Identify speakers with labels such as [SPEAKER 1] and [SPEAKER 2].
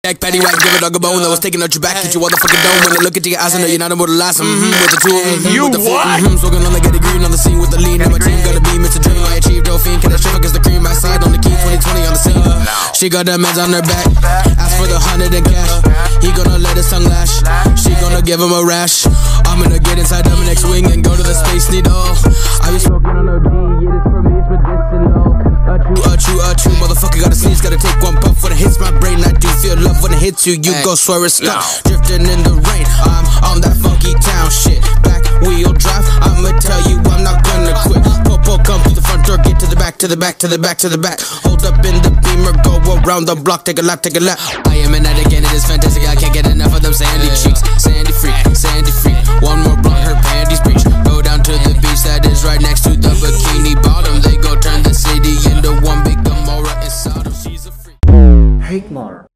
[SPEAKER 1] Back patty whack, give a dog a bone that was taking out your back, hit you all the fucking dome. When I look into your eyes, I know you're not able to last. With the two,
[SPEAKER 2] You
[SPEAKER 1] with the
[SPEAKER 2] what?
[SPEAKER 1] Smoking on the get green on the scene with the lean. And my team gotta be Mr. Dream. I achieved Dolphin, can I show cause the cream outside on the key 2020 on the scene. She got the meds on her back, ask for the 100 in cash. He gonna let his tongue lash, she gonna give him a rash. I'm gonna get inside Dominic's wing and go to the Space Needle. I be smoking on OG, yeah, this for me is medicinal. Achoo, motherfucker gotta sneeze, gotta take one puff when it hits my brain. I do feel love when it hits you, you go swear it's stuck. Drifting in the rain, I'm on that funky town shit. Back wheel drive, I'ma tell you I'm not gonna quit. Popo, come to the front door, get to the back, to the back, to the back, to the back. Hold up in the Beamer, go around the block, take a lap, take a lap. I am an addict and it is fantastic, I can't get enough of them sandy cheeks. Sandy freak, one more blunt, her panties breach. Go down to the beach that is right next to the Bikini Bottom. They go turn the city into one big Gomorrah inside of she's a freak.
[SPEAKER 3] Hikmar.